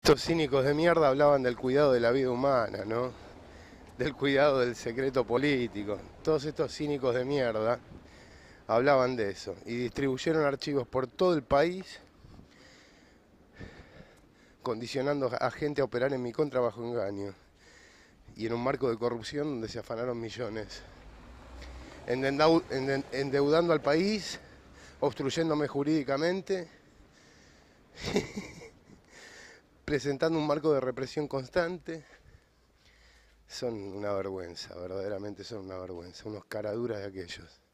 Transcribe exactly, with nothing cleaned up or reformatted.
Estos cínicos de mierda hablaban del cuidado de la vida humana, ¿no? Del cuidado del secreto político. Todos estos cínicos de mierda hablaban de eso y distribuyeron archivos por todo el país, condicionando a gente a operar en mi contra bajo engaño y en un marco de corrupción donde se afanaron millones, endeudando al país, obstruyéndome jurídicamente, presentando un marco de represión constante. Son una vergüenza, verdaderamente son una vergüenza, unos caraduras de aquellos.